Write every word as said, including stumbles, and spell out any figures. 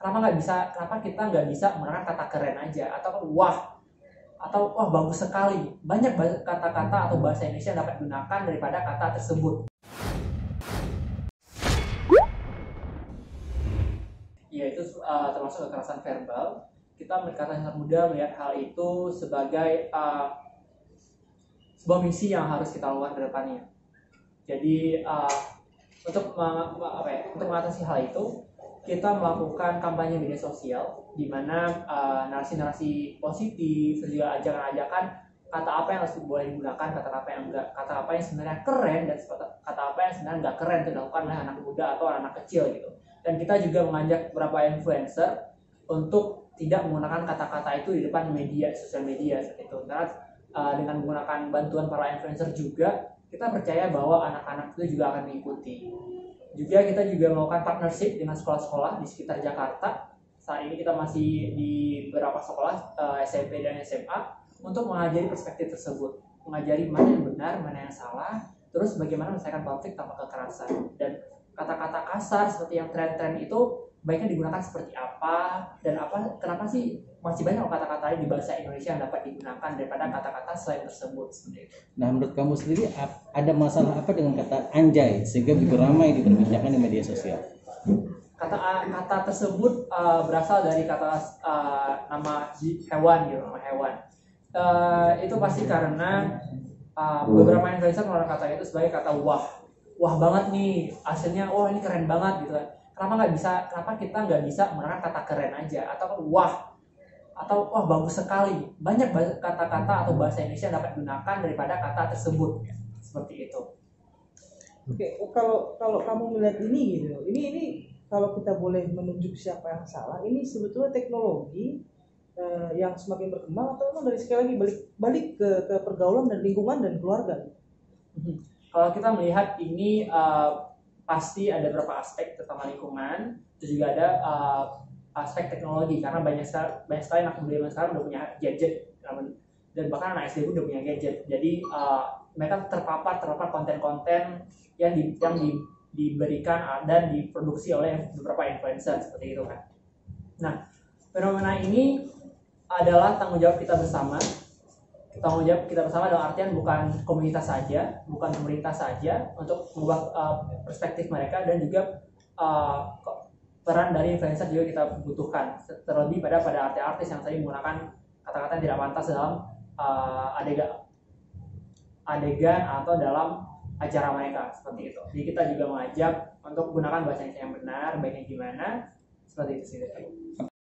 kenapa nggak bisa, kenapa kita nggak bisa menggunakan kata keren aja, atau wah, atau wah bagus sekali. Banyak kata-kata atau bahasa Indonesia yang dapat digunakan daripada kata tersebut. Ya, itu uh, termasuk kekerasan verbal. Kita kata sangat mudah melihat hal itu sebagai uh, sebuah misi yang harus kita lakukan ke depannya. Jadi uh, untuk apa ya, untuk mengatasi hal itu, kita melakukan kampanye media sosial di mana uh, narasi-narasi positif, juga ajakan-ajakan kata apa yang harus boleh digunakan, kata apa yang enggak, kata apa yang sebenarnya keren dan kata apa yang sebenarnya enggak keren itu dilakukan oleh anak muda atau anak kecil gitu. Dan kita juga mengajak beberapa influencer untuk tidak menggunakan kata-kata itu di depan media, sosial media seperti itu. Karena uh, dengan menggunakan bantuan para influencer juga, kita percaya bahwa anak-anak itu juga akan mengikuti. Juga kita juga melakukan partnership dengan sekolah-sekolah di sekitar Jakarta. Saat ini kita masih di beberapa sekolah uh, S M P dan S M A untuk mengajari perspektif tersebut, mengajari mana yang benar, mana yang salah, terus bagaimana menyelesaikan konflik tanpa kekerasan. Dan kata-kata kasar seperti yang tren-tren itu baiknya digunakan seperti apa, dan apa kenapa sih masih banyak kata-kata di bahasa Indonesia yang dapat digunakan daripada kata-kata selain tersebut seperti itu. Nah, menurut kamu sendiri ada masalah apa dengan kata anjay sehingga begitu ramai diperbincangkan di media sosial? Kata kata tersebut uh, berasal dari kata uh, nama hewan gitu, nama hewan. Uh, itu pasti karena uh, beberapa influencer menggunakan kata itu sebagai kata wah, wah banget nih, hasilnya wah ini keren banget gitu kan. Kenapa nggak bisa, kenapa kita nggak bisa menggunakan kata keren aja, atau wah, atau wah bagus sekali. Banyak kata-kata atau bahasa Indonesia yang dapat digunakan daripada kata tersebut, seperti itu. Oke, kalau kalau kamu melihat ini gitu, ini ini kalau kita boleh menunjuk siapa yang salah, ini sebetulnya teknologi eh, yang semakin berkembang atau memang dari sekali lagi balik balik ke, ke pergaulan dan lingkungan dan keluarga. Kalau kita melihat ini uh, pasti ada beberapa aspek, terutama lingkungan, terus juga ada uh, aspek teknologi, karena banyak sekali, banyak sekali anak muda sekarang udah punya gadget, dan bahkan anak S D pun udah punya gadget. Jadi uh, mereka terpapar terpapar konten-konten yang di, yang di, diberikan dan diproduksi oleh beberapa influencer seperti itu kan. Nah, fenomena ini adalah tanggung jawab kita bersama. Tanggung jawab kita bersama dalam artian bukan komunitas saja, bukan pemerintah saja untuk mengubah uh, perspektif mereka, dan juga uh, peran dari influencer juga kita butuhkan. Terlebih pada pada artis-artis yang tadi menggunakan kata-kata yang tidak pantas dalam uh, adegan adegan atau dalam acara mereka seperti itu. Jadi kita juga mengajak untuk gunakan bahasa Indonesia yang benar, baiknya gimana, seperti itu sih.